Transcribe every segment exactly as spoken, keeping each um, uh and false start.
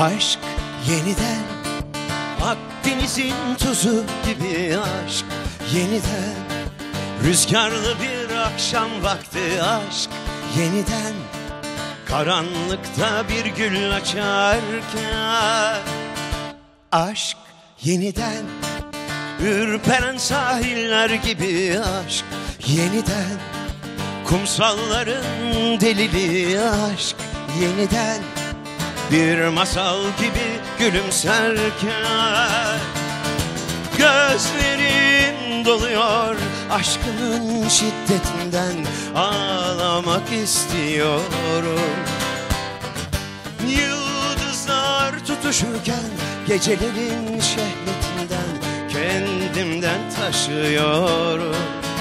Aşk yeniden, Akdeniz'in tuzu gibi aşk yeniden. Rüzgarlı bir akşam vakti aşk yeniden. Karanlıkta bir gül açarken aşk yeniden. Ürperen sahiller gibi aşk yeniden. Kumsalların deliliği aşk yeniden. Bir masal gibi gülümserken gözlerin doluyor aşkının şiddetinden. Ağlamak istiyorum. Yıldızlar tutuşurken gecelerin şehvetinden kendimden taşıyorum.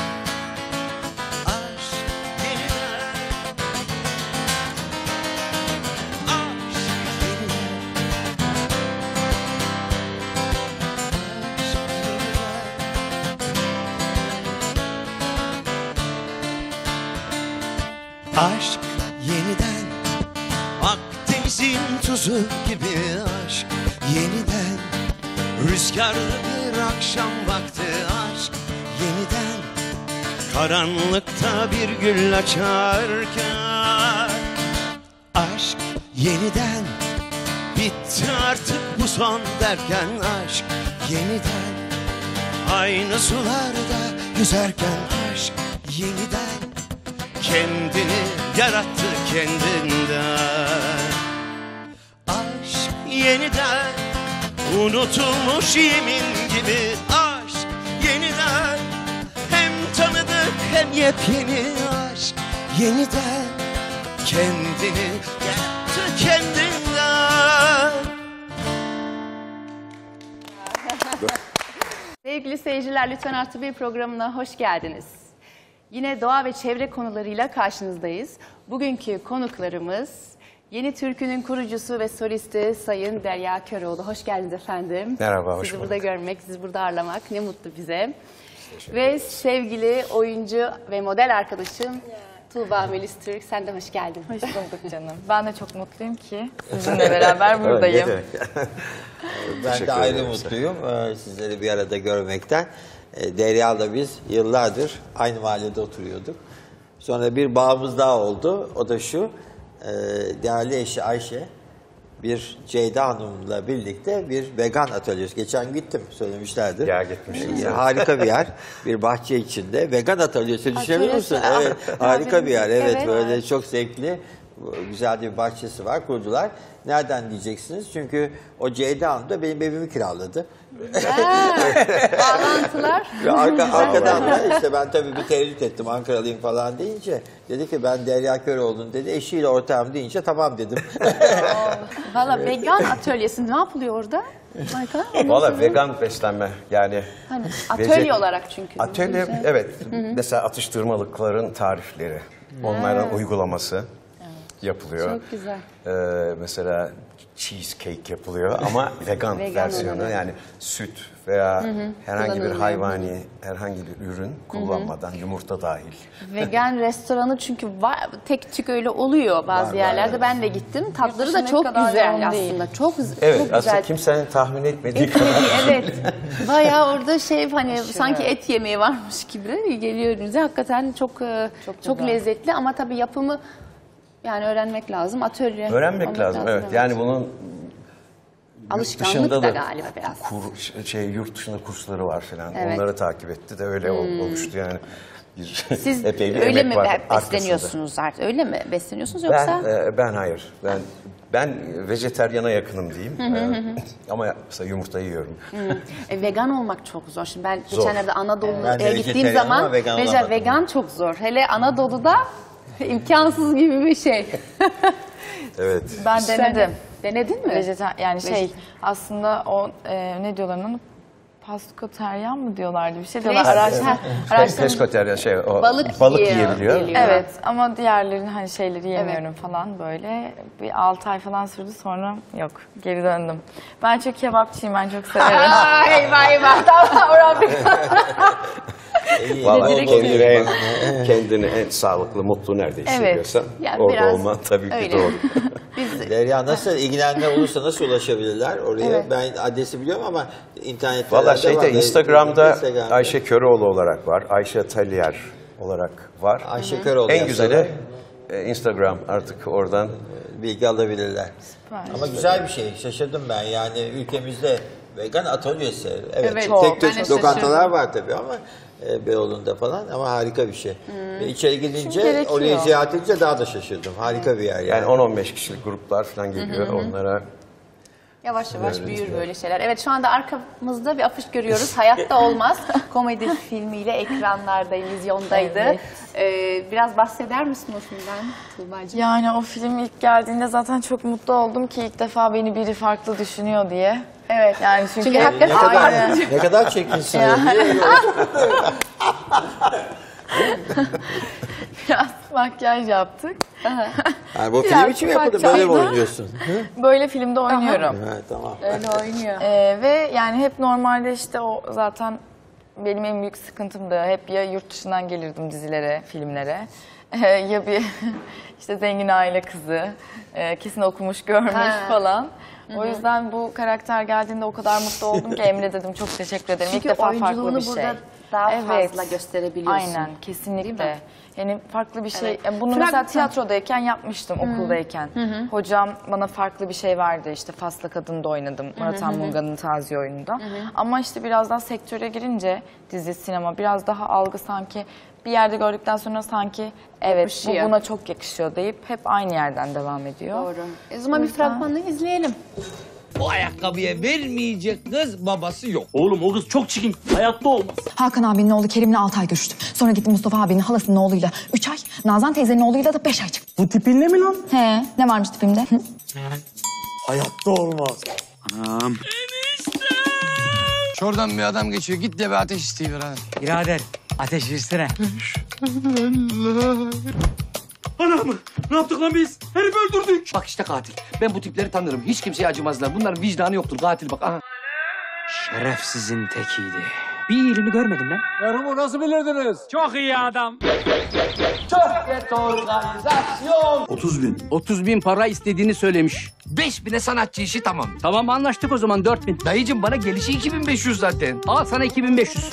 Aşk yeniden, Akdeniz'in tuzu gibi aşk yeniden. Rüzgarlı bir akşam vakti aşk yeniden. Karanlıkta bir gül açarken aşk yeniden. Bitti artık bu son derken aşk yeniden. Aynı sularda yüzerken aşk yeniden. Kendini yarattı kendinden. Aşk yeniden, unutulmuş yemin gibi aşk yeniden. Hem tanıdık hem yepyeni aşk yeniden. Kendini yarattı kendinden. Sevgili seyirciler, Lütfen Artı Bir programına hoş geldiniz. Yine doğa ve çevre konularıyla karşınızdayız. Bugünkü konuklarımız Yeni Türkü'nün kurucusu ve solisti Sayın Derya Köroğlu. Hoş geldiniz efendim. Merhaba, hoş Sizi bulduk. burada görmek, sizi burada ağırlamak ne mutlu bize. Ve sevgili oyuncu ve model arkadaşım Tuğba Melis Türk, sen de hoş geldin. Hoş bulduk canım. Ben de çok mutluyum ki sizinle beraber buradayım. Ben de ayrı mutluyum sizleri bir arada görmekten. Derya'la biz yıllardır aynı mahallede oturuyorduk. Sonra bir bağımız daha oldu. O da şu, değerli eşi Ayşe bir Ceyda Hanım'la birlikte bir vegan atölyesi. Geçen gittim, söylemişlerdir. Ya gitmişsiniz. Harika bir yer. Bir bahçe içinde vegan atölyesi, düşünebiliyor musun? Evet, harika bir yer. Evet, Evet. böyle çok zevkli. Güzel bir bahçesi var, kurdular. Nereden diyeceksiniz? Çünkü o Ceyda Hanım da benim evimi kiraladı. Ha, bağlantılar. Ve arka, arkadan da işte ben tabii bir tereddüt ettim, Ankaralıyım falan deyince. Dedi ki ben Derya Köroğlu'nun dedi, eşiyle ortağım deyince tamam dedim. Valla vegan atölyesi ne yapılıyor orada? Valla vegan beslenme yani. Hani atölye olarak çünkü. Atölye, evet. Mesela atıştırmalıkların tarifleri, onların uygulaması yapılıyor. Çok güzel. Ee, mesela cheesecake yapılıyor ama vegan, Vegan versiyonu olarak. yani süt veya herhangi bir Kullanılmıyor. hayvani herhangi bir ürün kullanmadan, yumurta dahil. Vegan restoranı çünkü var, tek tük öyle oluyor bazı Var, yerlerde. var. Ben de gittim. Tatları da Yurt çok dışına güzel kadar yoğun değil. aslında. Çok, Evet, çok aslında güzel. kimsenin tahmin etmediği Etmediği, kadar. evet. Bayağı orada şey hani sanki et yemeği varmış gibi geliyor önünüze. Hakikaten çok çok, çok lezzetli ama tabii yapımı yani öğrenmek lazım. Atölye. Öğrenmek olmak lazım, evet. Yani bunun alışkanlık dışında da galiba biraz. Kur, şey, yurt dışında kursları var falan. Evet. Onları takip etti de öyle ol- oluştu yani. Bir Siz epey bir öyle emek mi var be- arkasında. besleniyorsunuz artık? Öyle mi besleniyorsunuz yoksa? Ben, e, ben hayır. Ben ben vejetaryana yakınım diyeyim. E, ama mesela yumurta yiyorum. E, vegan olmak çok zor. Şimdi ben Zor. geçenlerde Ben de Anadolu'ya gittiğim vejetaryenim zaman ama vegan vegan, olamadım. vegan çok zor. Hele Anadolu'da imkansız gibi bir şey. Evet. Ben Sen denedim. Denedin mi? Vejetar yani şey Vejet- aslında o e, ne diyorlar onu? Paskoteryan mı diyorlardı bir şey Fresh- diyorlar. Araç, Ha, araştırma- Peskoterya şey o Balık balık yiyor, yiyebiliyor. geliyor. Evet ama diğerlerini hani şeyleri yemiyorum falan böyle. Bir altı ay falan sürdü sonra yok geri döndüm. Ben çok kebapçıyım, ben çok severim. Aa, eyvah eyvah. Tamam, orada. Vallahi direkt kendini en, kendini en sağlıklı, mutlu nerede hissediyorsan Yani orada biraz olman tabii ki öyle. doğru. Biz Derya nasıl ilgilenenler olursa nasıl ulaşabilirler oraya? Evet. Ben adresi biliyorum ama internet Valla şeyde Instagram'da Instagram'da. Ayşe Köroğlu olarak var. Ayşe Talyer olarak var. Ayşe Köroğlu En güzeli yazsalar e, Instagram, artık oradan. bilgi alabilirler. Ama güzel bir şey. Şaşırdım ben. Yani ülkemizde vegan atölyesi. Evet, Evet, çok tek ben de tük lokantalar şaşırdım. var tabii ama e, Beyoğlu'nda falan ama harika bir şey. Ve içeri gidince gerekiyor. orayı ziyaret edince daha da şaşırdım. Harika bir yer yani. Yani on on beş kişilik gruplar falan geliyor. Onlara yavaş yavaş büyür böyle şeyler. Evet, şu anda arkamızda bir afiş görüyoruz. Hayatta Olmaz komedi filmiyle ekranlarda, vizyondaydı. Evet. Ee, biraz bahseder misin o filmden Tuğba'cığım? Yani o film ilk geldiğinde zaten çok mutlu oldum ki ilk defa beni biri farklı düşünüyor diye. Evet. Yani çünkü, Çünkü hakikaten ne kadar Aynen. ne kadar çirkinsin. biraz makyaj yaptık. Yani bu Biraz film için mi ufak yapıldı? Böyle mi çapta. oynuyorsun? Böyle filmde oynuyorum. Ha, tamam. Öyle oynuyor. Ee, ve yani hep normalde işte o zaten benim en büyük sıkıntımdı. Hep ya yurt dışından gelirdim dizilere, filmlere. Ee, ya bir işte zengin aile kızı, e, kesin okumuş, görmüş Ha. falan. O yüzden bu karakter geldiğinde o kadar mutlu oldum ki Emre dedim çok teşekkür ederim. Çünkü İlk defa farklı oyunculuğunu bir şey. burada daha fazla gösterebiliyorsun. Aynen, Değil kesinlikle. mi? Yani farklı bir şey. Evet. Yani bunu Frag- mesela tiyatrodayken yapmıştım okuldayken. Hocam bana farklı bir şey verdi. İşte Fasla Kadın'da oynadım. Murat Anmunga'nın Tazi oyununda. Ama işte biraz daha sektöre girince dizi, sinema biraz daha algı sanki bir yerde gördükten sonra sanki evet bu Yapışıyor. buna çok yakışıyor deyip hep aynı yerden devam ediyor. Doğru. E, o zaman bir fragmanını izleyelim. Bu ayakkabıya vermeyecek kız babası yok. Oğlum o kız çok çirkin. Hayatta olmaz. Hakan abinin oğlu Kerim'le altı ay görüştüm. Sonra gittim Mustafa abinin halasının oğluyla üç ay. Nazan teyzenin oğluyla da beş ay çıktım. Bu tipinle mi lan? He, ne varmış tipimde? Hı? Hayatta olmaz. Anam. Şuradan bir adam geçiyor. Git de bir ateş isteyiver hadi. Birader ateş versene. Anam. Ne yaptık lan biz? Herifi öldürdük. Bak işte katil. Ben bu tipleri tanırım. Hiç kimseye acımazlar. Bunların vicdanı yoktur. Katil bak. Aha. Şerefsizin tekiydi. Bir iyiliğini görmedim lan. Yarımı nasıl bilirdiniz? Çok iyi adam. otuz bin. otuz bin para istediğini söylemiş. beş bine sanatçı işi tamam. Tamam anlaştık o zaman dört bin. Dayıcım bana gelişi iki bin beş yüz zaten. Al sana iki bin beş yüz.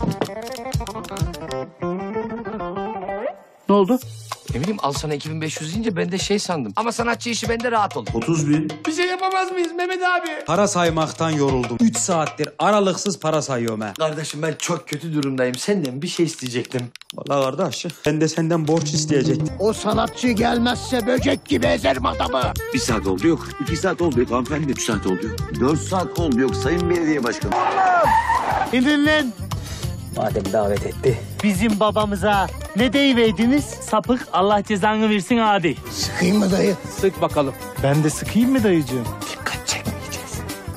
Ne oldu? Ne bileyim al sana iki bin beş yüz deyince ben de şey sandım. Ama sanatçı işi bende rahat olur. otuz bin. Bir şey yapamaz mıyız Mehmet abi? Para saymaktan yoruldum. Üç saattir aralıksız para sayıyorum ha. Kardeşim ben çok kötü durumdayım. Senden bir şey isteyecektim. Vallahi kardeş ben de senden borç isteyecektim. O sanatçı gelmezse böcek gibi ezerim adamı. Bir saat oldu yok. İki saat oldu yok hanımefendi. Üç saat oldu yok. Dört saat oldu yok sayın belediye başkanı. İndir lan. Madem davet etti. Bizim babamıza ne deyiveydiniz? Sapık Allah cezanı versin hadi. Sıkayım mı dayı? Sık bakalım. Ben de sıkayım mı dayıcığım? Dikkat çekmeyeceğiz.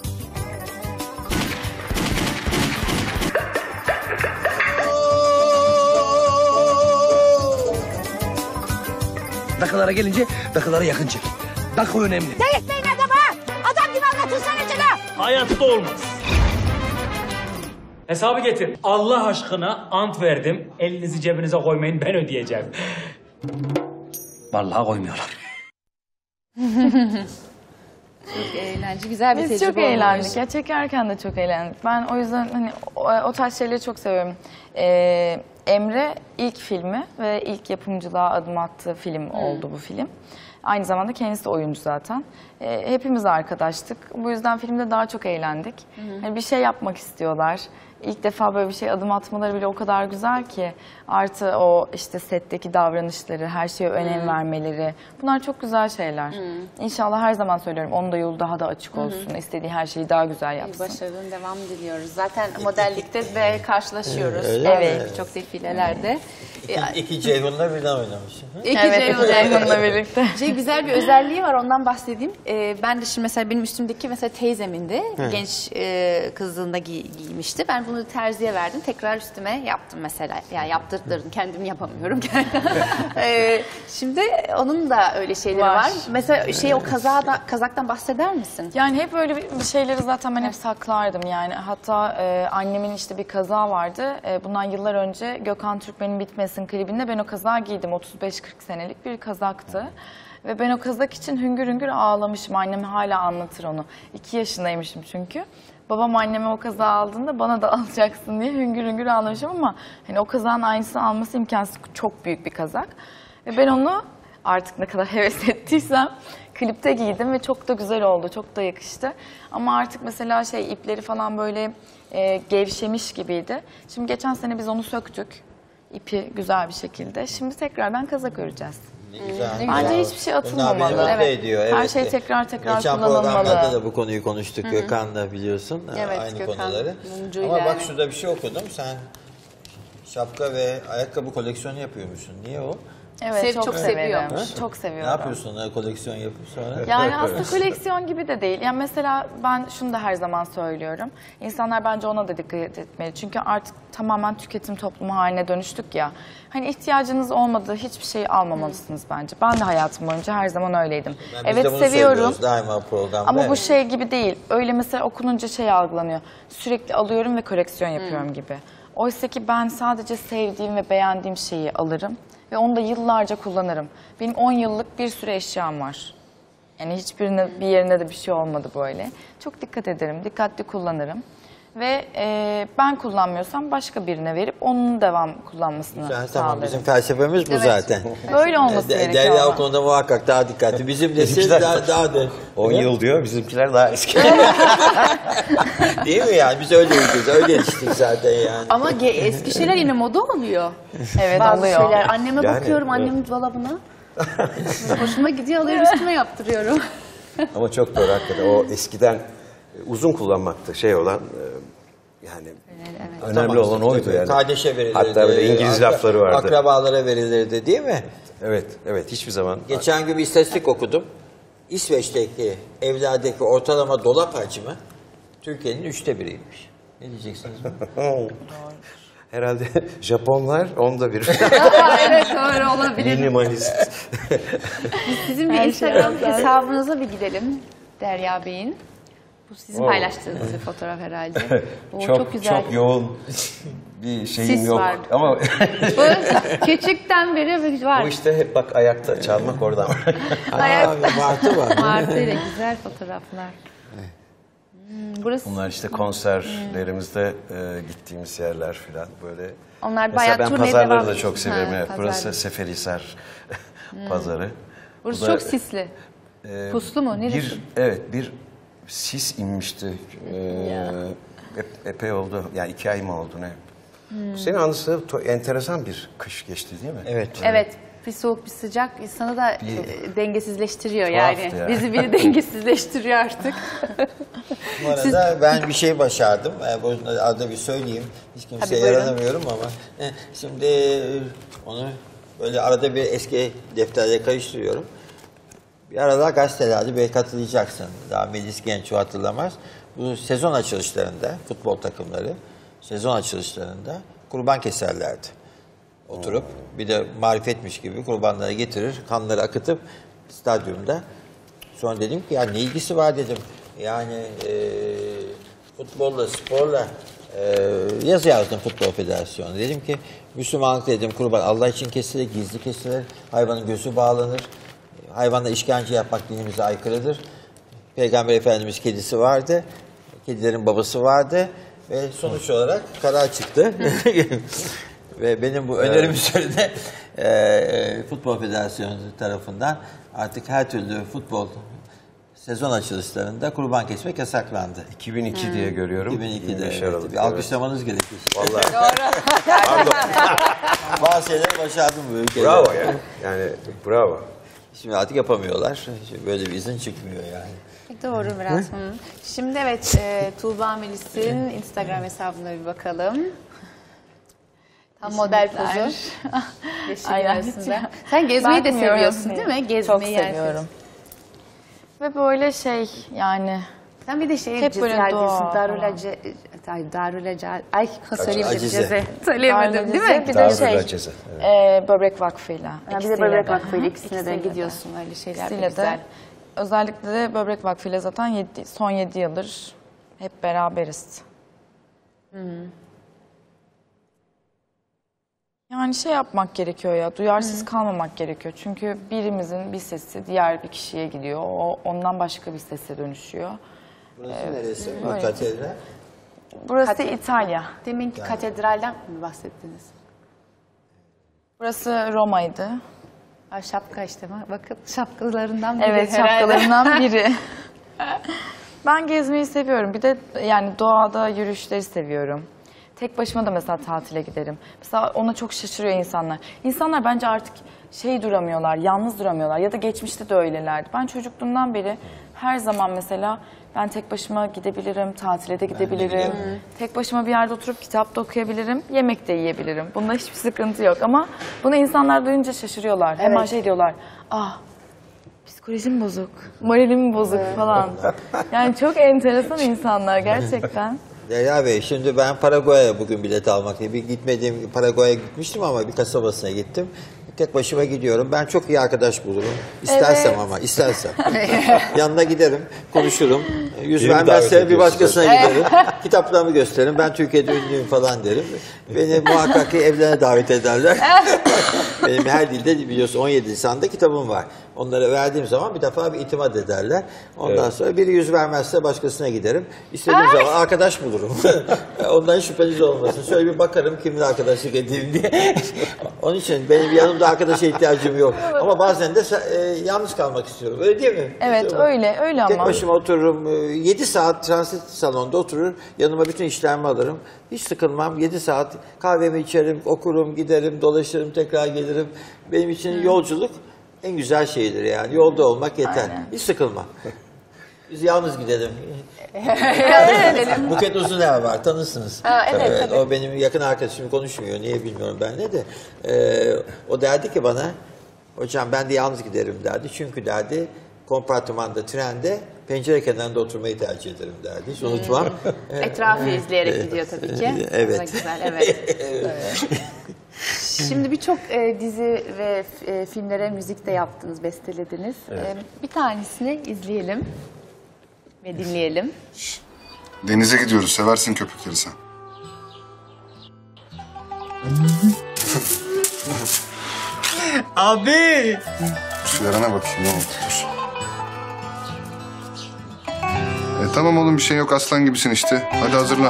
Dakikalara gelince dakikalara yakın çek. Dakika önemli. Hayatta olmaz. Hesabı getir. Allah aşkına ant verdim. Elinizi cebinize koymayın ben ödeyeceğim. Vallahi koymuyorlar. Eğlence, güzel bir Biz tecrübe çok eğlendik. olmuş. Ya çekerken de çok eğlendik. Ben o yüzden hani o, o tarz şeyleri çok seviyorum. Ee, Emre ilk filmi ve ilk yapımcılığa adım attığı film oldu bu film. Aynı zamanda kendisi de oyuncu zaten. Ee, hepimiz arkadaştık. Bu yüzden filmde daha çok eğlendik. Hani bir şey yapmak istiyorlar. İlk defa böyle bir şey adım atmaları bile o kadar güzel ki. Artı o işte setteki davranışları, her şeye önem vermeleri. Bunlar çok güzel şeyler. İnşallah her zaman söylüyorum onun da yolu daha da açık olsun. İstediği her şeyi daha güzel yapsın. Başarının devamı diliyoruz. Zaten modellikte de karşılaşıyoruz. Öyle evet, mi? çok defilelerde. İki, iki Ceyhun'la birden oynamış. İki Evet, Ceyhun iki Ceyhun'la birlikte. Şey, güzel bir özelliği var, ondan bahsedeyim. Ee, ben de şimdi mesela benim üstümdeki mesela teyzemin de genç e, kızlığında giy- giymişti. Ben bunu terziye verdim. Tekrar üstüme yaptım mesela. Yani yaptırttırdım. Kendim yapamıyorum. ee, şimdi onun da öyle şeyleri var. Var. Mesela şey o kazağa kazaktan bahseder misin? Yani hep böyle bir bir şeyleri zaten ben hep saklardım yani. Hatta e, annemin işte bir kaza vardı. E, bundan yıllar önce Gökhan Türkmen'in Bitmesin klibinde ben o kazağı giydim. otuz beş kırk senelik bir kazaktı. Ve ben o kazak için hüngür hüngür ağlamışım. Annem hala anlatır onu. İki yaşındaymışım çünkü. Babam anneme o kazağı aldığında bana da alacaksın diye hüngür hüngür ağlamışım ama hani o kazağın aynısını alması imkansız. Çok büyük bir kazak. Ve ben onu artık ne kadar heves ettiysem klipte giydim ve çok da güzel oldu. Çok da yakıştı. Ama artık mesela şey ipleri falan böyle e, gevşemiş gibiydi. Şimdi geçen sene biz onu söktük. İpi güzel bir şekilde. Şimdi tekrardan kazak öreceğiz. Güzel. Bence hiçbir şey atılmamalı. Bunlar beni mutlu Evet. ediyor. Her Evet. şey tekrar tekrar Geçen kullanılmalı. programlarda da bu konuyu konuştuk Gökhan'la biliyorsun. Evet, Aynı Gökhan konuları. Mumcu'yla Ama bak yani. şurada bir şey okudum. Sen şapka ve ayakkabı koleksiyonu yapıyormuşsun. Niye o? Evet, Sev- çok, çok seviyorum. seviyormuş. Çok Ne seviyorum. yapıyorsun o koleksiyon yapıp sonra? Yani aslında koleksiyon gibi de değil. Yani mesela ben şunu da her zaman söylüyorum. İnsanlar bence ona da dikkat etmeli. Çünkü artık tamamen tüketim toplumu haline dönüştük ya. Hani ihtiyacınız olmadığı hiçbir şeyi almamalısınız bence. Ben de hayatım boyunca her zaman öyleydim. Yani biz evet de bunu seviyorum. söylüyoruz daima programda. Ama bu Evet. şey gibi değil. Öyle mesela okununca şey algılanıyor. Sürekli alıyorum ve koleksiyon yapıyorum gibi. Oysa ki ben sadece sevdiğim ve beğendiğim şeyi alırım. Ve onu da yıllarca kullanırım. Benim on yıllık bir sürü eşyam var. Yani hiçbirine bir yerine de bir şey olmadı böyle. Çok dikkat ederim, dikkatli kullanırım. Ve e, ben kullanmıyorsam başka birine verip onun devam kullanmasını Güzel, sağlarım. tamam bizim felsefemiz bu Evet. zaten. Böyle olması De- gerekiyor Derya ama. o konuda muhakkak daha dikkatli. Bizim nesil Bizimkiler- daha, daha da... on yıl diyor, bizimkiler daha eski. Değil mi yani? Biz öyle yetiştik, öyle yetiştik zaten yani. Ama ge- eski şeyler yine moda oluyor. Evet Bazı oluyor. şeyler. Anneme Yani, bakıyorum evet. annemin dolabına. Hoşuma gidiyor alıyorum üstüme yaptırıyorum. Ama çok doğru hakikaten. O eskiden e, uzun kullanmaktı şey olan e, yani önemli Tamam, olan oydu yani. Kardeşe verilirdi. Hatta böyle İngiliz akra- lafları vardı. Akrabalara verilirdi değil mi? Evet, evet hiçbir zaman. Geçen gün bir istatistik okudum. İsveç'teki evlerdeki ortalama dolap hacmi Türkiye'nin üçte biriymiş. Ne diyeceksiniz? Herhalde Japonlar onda bir. Evet doğru olabilir. Minimalist. Sizin bir Instagram hesabınıza bir gidelim Derya Bey'in. Bu sizin Oh. paylaştığınız bir fotoğraf herhalde. O çok, çok güzel. çok yoğun bir şeyim Sis yok. var. Ama Bu küçükten beri var. bu işte hep bak ayakta çalmak oradan. Aa, Martı var. Martıyla güzel fotoğraflar. Hmm, burası Bunlar işte konserlerimizde e, gittiğimiz yerler filan böyle. Onlar Mesela bayağı ben turneye pazarları devam da ediyorsun. çok severim. Ha, Evet, pazar. burası Seferihisar pazarı. burası Bu da, çok sisli. e, Puslu mu? Neresi? Bir, evet bir sis inmişti. E, ep- epey oldu. Yani iki ay mı oldu ne? Hmm. Senin anısı to- enteresan bir kış geçti değil mi? Evet. Evet. Bir soğuk bir sıcak insanı da Bir- e, dengesizleştiriyor Tuhaftı yani. yani. Bizi biri dengesizleştiriyor artık. Bu arada ben bir şey başardım. E, bunu arada bir söyleyeyim. Hiç kimseye Tabii, buyurun. yaranamıyorum ama. E, şimdi e, onu böyle arada bir eski defterle karıştırıyorum. Bir aralar gazetelerde belki hatırlayacaksın. Daha Melis Genç o hatırlamaz. Bu sezon açılışlarında, futbol takımları sezon açılışlarında kurban keserlerdi. Oturup bir de marifetmiş gibi kurbanları getirir, kanları akıtıp stadyumda. Sonra dedim ki ya ne ilgisi var dedim. Yani e, futbolla, sporla e, yazı yazdım Futbol Federasyonu. Dedim ki Müslümanlık dedim kurban Allah için kesilir, gizli kesilir, hayvanın gözü bağlanır. Hayvanla işkence yapmak dinimize aykırıdır. Peygamber Efendimiz kedisi vardı. Kedilerin babası vardı. Ve sonuç olarak karar çıktı. Ve benim bu önerim üzerine e, Futbol Federasyonu tarafından artık her türlü futbol sezon açılışlarında kurban kesmek yasaklandı. iki bin iki diye görüyorum. iki bin ikide yirmi beş evet. Aralık, Bir evet. alkışlamanız gerekir. Vallahi. Bazı şeyleri başardım bu ülkede. Bravo ya. Yani bravo. Şimdi artık yapamıyorlar. Şimdi böyle bir izin çıkmıyor yani. Doğru biraz. Hı. Şimdi evet e, Tuğba Melis'in Instagram hesabına bir bakalım. Tam model pozu. Yeşil Aynen. arasında. Sen gezmeyi de Bakmıyorum. seviyorsun değil mi? Gezmeyi Çok yani. seviyorum. Ve böyle şey yani Sen bir de şey Hep böyle Cezayir doğa diyorsun. falan. Darülace, ay Darülace, ay söyleyemedim Acize. Ceze. Söyleyemedim değil mi? Bir de Darül şey Aceze, e, Böbrek Vakfı'yla. Ha, bir de ikisiyle Böbrek de. Vakfı ile Hı, ikisine de ikisiyle de. gidiyorsun öyle şeyler de İkisiyle güzel. de. Özellikle de Böbrek Vakfı'yla zaten yedi, son yedi yıldır hep beraberiz. Yani şey yapmak gerekiyor ya, duyarsız Hı. kalmamak gerekiyor. Çünkü birimizin bir sesi diğer bir kişiye gidiyor. O ondan başka bir sese dönüşüyor. Burası ee, neresi? Bu katedral? Burası Kate İtalya. Deminki yani. Katedralden mi bahsettiniz? Burası Roma'ydı. Aa, şapka işte, bakın şapkalarından biri. Evet, şapkalarından biri. Ben gezmeyi seviyorum. Bir de yani doğada yürüyüşleri seviyorum. Tek başıma da mesela tatile giderim. Mesela ona çok şaşırıyor insanlar. İnsanlar bence artık şey duramıyorlar, yalnız duramıyorlar. Ya da geçmişte de öylelerdi. Ben çocukluğumdan beri her zaman mesela ben tek başıma gidebilirim, tatile de gidebilirim. Tek başıma bir yerde oturup kitap da okuyabilirim, yemek de yiyebilirim. Bunda hiçbir sıkıntı yok. Ama bunu insanlar duyunca şaşırıyorlar. Evet. Hemen şey diyorlar, ah psikolojim bozuk, moralim bozuk falan. Yani çok enteresan insanlar gerçekten. Derya Bey, şimdi ben Paraguay'a bugün bilet almak diye bir gitmediğim, Paraguay'a gitmiştim ama bir kasabasına gittim. Tek başıma gidiyorum. Ben çok iyi arkadaş bulurum. İstersem evet. ama istersem. Yanına giderim, konuşurum. Yüz Yeni vermezse bir başkasına giderim. Kitaplarımı gösteririm. Ben Türkiye'de ünlüyüm falan derim. Beni muhakkak ki evlerine davet ederler. Benim her dilde biliyorsun on yedi lisanda kitabım var. Onlara verdiğim zaman bir defa bir itimat ederler. Ondan evet. sonra biri yüz vermezse başkasına giderim. İstediğim zaman arkadaş bulurum. Ondan şüpheniz olmasın. Şöyle bir bakarım kimin arkadaşlık edeyim diye. Onun için benim yanımda arkadaşa ihtiyacım yok. Ama bazen de e, yalnız kalmak istiyorum. Öyle değil mi? Evet işte öyle öyle ama. Tek başıma otururum. yedi saat transit salonda oturur. Yanıma bütün işlerimi alırım. Hiç sıkılmam. yedi saat kahvemi içerim, okurum, giderim, dolaşırım, tekrar gelirim. Benim için hmm. yolculuk en güzel şeydir yani. Yolda olmak yeter. Aynen. Hiç sıkılmam. Biz yalnız gidelim. Buket Uzuner var, tanırsınız. Ha, evet, tabii. O benim yakın arkadaşım, konuşmuyor. Niye bilmiyorum ben ne de. Ee, o derdi ki bana, hocam ben de yalnız giderim derdi. Çünkü derdi kompartımanda, trende pencere kenarında oturmayı tercih ederim derdi. Hiç unutmam. Hmm. Etrafı izleyerek gidiyor tabii ki. Evet. Güzel, evet. Şimdi birçok e, dizi ve e, filmlere müzik de yaptınız, bestelediniz. Evet. E, bir tanesini izleyelim ve dinleyelim. Denize gidiyoruz, seversin köpekleri sen. Abi! Şu yarana bakayım ne oldu? Dur. E tamam oğlum bir şey yok, aslan gibisin işte. Hadi hazırlan.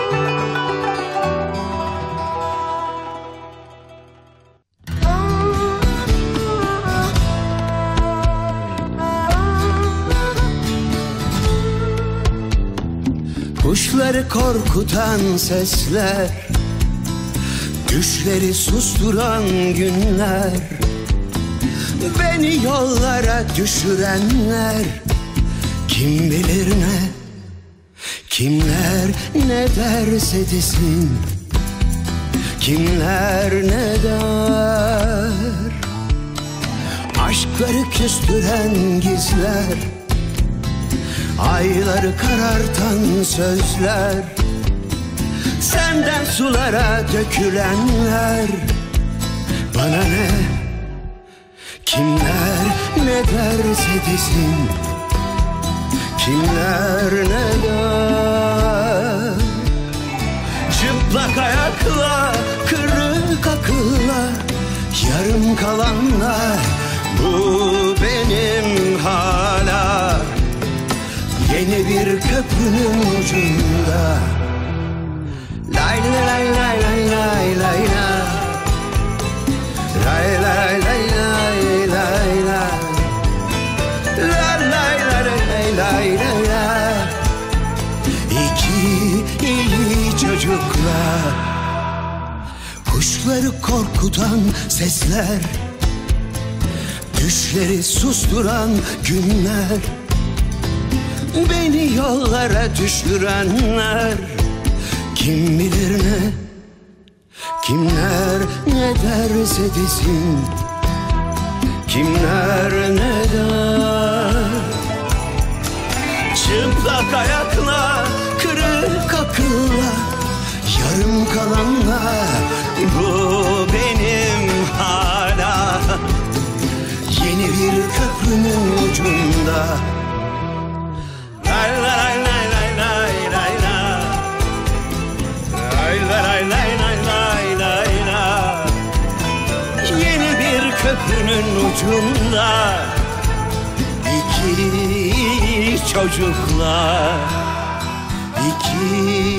Kuşları korkutan sesler, düşleri susturan günler, beni yollara düşürenler, kim bilir ne, kimler ne derse desin, kimler ne der, aşkları küstüren gizler, ayları karartan sözler, senden sulara dökülenler, bana ne, kimler ne derse desin, kimler ne der, çıplak ayakla, kırık akılla, yarım kalanlar, bu benim hala. Yeni bir köprünün ucunda. Lay lay lay lay lay lay lay. Lay lay lay lay lay lay. Lay lay lay lay lay lay. İki iyi çocuklar. Kuşları korkutan sesler, düşleri susturan günler, beni yollara düşürenler, kim bilir ne, kimler ne derse desin, kimler ne der, çıplak ayakla, kırık akılla, yarım kalanlar, bu benim hala, yeni bir köprünün ucunda. Lay lay lay lay lay lay lay. Lay lay lay lay lay lay lay. köprünün ucunda iki çocuklar, iki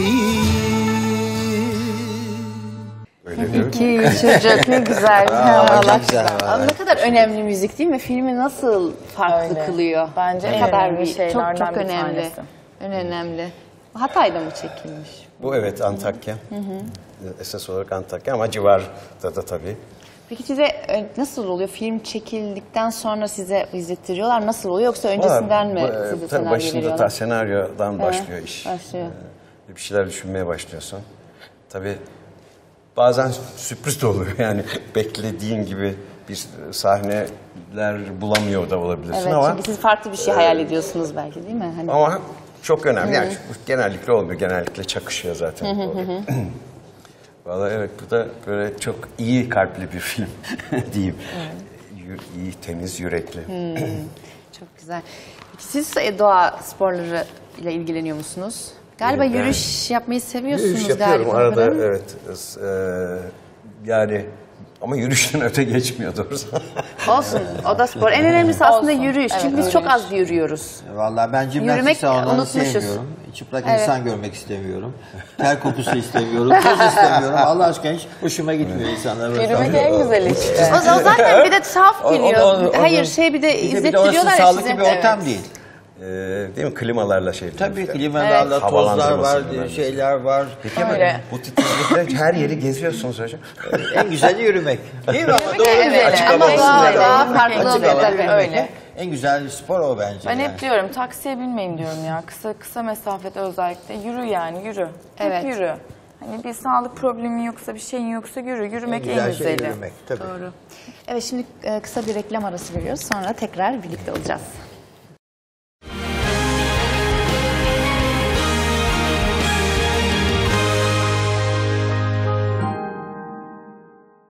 İki çocuk ne güzel. Aa, Allah çok güzel. aşkına. Ama ne kadar önemli müzik değil mi? Filmi nasıl farklı Öyle. kılıyor? Bence ne en kadar önemli bir, çok şeylerden çok bir önemli. tanesi. En önemli. Hatay'da mı çekilmiş? Bu evet Antakya. Hı hı. Esas olarak Antakya ama civarda da tabii. Peki size e, nasıl oluyor? Film çekildikten sonra size izlettiriyorlar. Nasıl oluyor? Yoksa öncesinden mi Bu, e, size tabii senaryo başında veriyorlar? ta senaryodan Evet, başlıyor iş. başlıyor. Ee, bir şeyler düşünmeye başlıyorsun. Tabii bazen sürpriz de oluyor. Yani beklediğin gibi bir sahneler bulamıyor da olabilirsin Evet, ama çünkü siz farklı bir şey hayal ediyorsunuz belki değil mi? Hani... ama çok önemli. Yani Hı. genellikle olmuyor. Genellikle çakışıyor zaten. Hı hı hı hı. Vallahi evet bu da böyle çok iyi kalpli bir film diyeyim. Yü- İyi, temiz, yürekli. Hmm, çok güzel. Peki siz e, doğa sporları ile ilgileniyor musunuz? Galiba Evet, yürüyüş yapmayı seviyorsunuz Yürüyüş yapıyorum galiba. arada değil mi? evet. Ee, yani ama yürüyüşten öte geçmiyor doğrusu. Olsun. O da spor. En önemlisi aslında Olsun. yürüyüş. Evet, Çünkü biz yürüyüş. çok az yürüyoruz. Vallahi ben Yürümek jimnastik salonlarını unutmuşuz. sevmiyorum. Çıplak Evet. insan görmek istemiyorum. Ter kokusu istemiyorum. Toz istemiyorum. Allah aşkına hiç hoşuma gitmiyor insanlar. böyle. Yürümek en güzeli işte. O zaman zaten bir de tuhaf O- o da- geliyor. o da- Hayır şey bir de Bir de, bir de izlettiriyorlar orası ya sağlıklı size. bir ortam Evet. değil. Ee, değil mi? Klimalarla şey. Tabii işte. klimalarla Evet. tozlar var, Havalandırması bilmem ne. şeyler var. Peki ama bu titizlikle her yeri geziyorsunuz hocam. En güzeli yürümek. Değil mi? Ama doğru Evet, değil mi? açık Ama hava daha- güzel. daha Farklı Açık oluyor havada tabii. yürümek Öyle. En güzel spor o bence. Ben yani. hep diyorum taksiye binmeyin diyorum ya. Kısa kısa mesafede özellikle. Yürü yani yürü. Hep Evet. yürü. Hani bir sağlık problemin yoksa bir şeyin yoksa yürü. Yürümek en, güzel şey güzeli. yürümek. Tabii. Doğru. Evet şimdi e, kısa bir reklam arası veriyoruz. Sonra tekrar birlikte olacağız.